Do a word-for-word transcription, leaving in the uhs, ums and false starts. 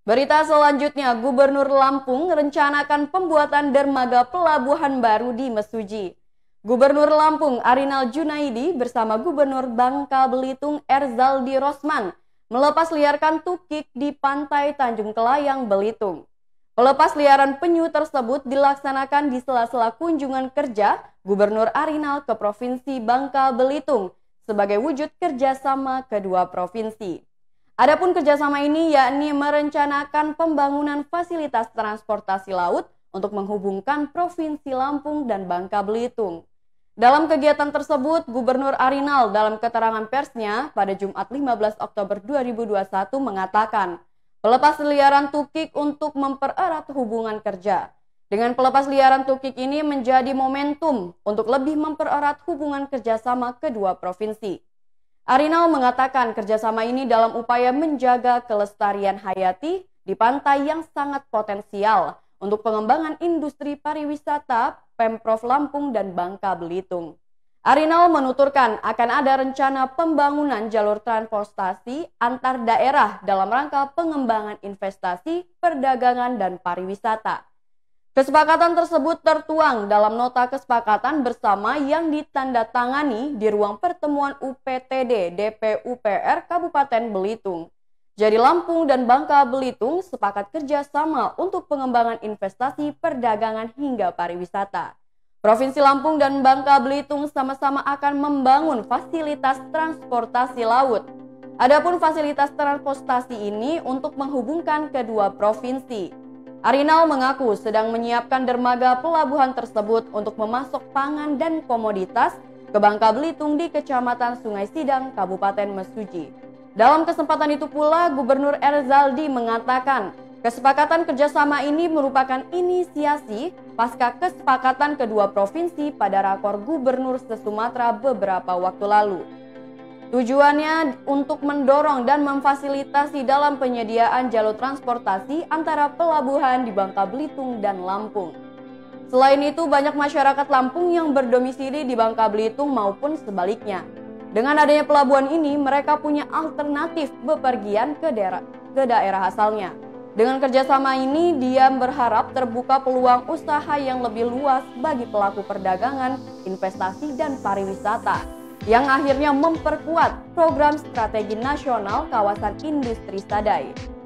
Berita selanjutnya, Gubernur Lampung rencanakan pembuatan dermaga pelabuhan baru di Mesuji. Gubernur Lampung Arinal Junaidi bersama Gubernur Bangka Belitung Erzaldi Rosman melepas liarkan tukik di pantai Tanjung Kelayang, Belitung. Pelepas liaran penyu tersebut dilaksanakan di sela-sela kunjungan kerja Gubernur Arinal ke Provinsi Bangka Belitung sebagai wujud kerjasama kedua provinsi. Adapun kerjasama ini yakni merencanakan pembangunan fasilitas transportasi laut untuk menghubungkan Provinsi Lampung dan Bangka Belitung. Dalam kegiatan tersebut, Gubernur Arinal dalam keterangan persnya pada Jumat lima belas Oktober dua ribu dua puluh satu mengatakan, pelepas liaran tukik untuk mempererat hubungan kerja. Dengan pelepas liaran tukik ini menjadi momentum untuk lebih mempererat hubungan kerjasama kedua provinsi. Arinal mengatakan kerjasama ini dalam upaya menjaga kelestarian hayati di pantai yang sangat potensial untuk pengembangan industri pariwisata Pemprov Lampung dan Bangka Belitung. Arinal menuturkan akan ada rencana pembangunan jalur transportasi antar daerah dalam rangka pengembangan investasi, perdagangan, dan pariwisata. Kesepakatan tersebut tertuang dalam nota kesepakatan bersama yang ditandatangani di ruang pertemuan U P T D D P U P R Kabupaten Belitung. Jadi Lampung dan Bangka Belitung sepakat kerjasama untuk pengembangan investasi, perdagangan, hingga pariwisata. Provinsi Lampung dan Bangka Belitung sama-sama akan membangun fasilitas transportasi laut. Adapun fasilitas transportasi ini untuk menghubungkan kedua provinsi. Arinal mengaku sedang menyiapkan dermaga pelabuhan tersebut untuk memasok pangan dan komoditas ke Bangka Belitung di Kecamatan Sungai Sidang, Kabupaten Mesuji. Dalam kesempatan itu pula, Gubernur Erzaldi mengatakan kesepakatan kerjasama ini merupakan inisiasi pasca kesepakatan kedua provinsi pada rakor Gubernur se-Sumatera beberapa waktu lalu. Tujuannya untuk mendorong dan memfasilitasi dalam penyediaan jalur transportasi antara pelabuhan di Bangka Belitung dan Lampung. Selain itu, banyak masyarakat Lampung yang berdomisili di Bangka Belitung maupun sebaliknya. Dengan adanya pelabuhan ini, mereka punya alternatif bepergian ke daerah, ke daerah asalnya. Dengan kerjasama ini, dia berharap terbuka peluang usaha yang lebih luas bagi pelaku perdagangan, investasi, dan pariwisata, yang akhirnya memperkuat program strategi nasional kawasan industri Sadai.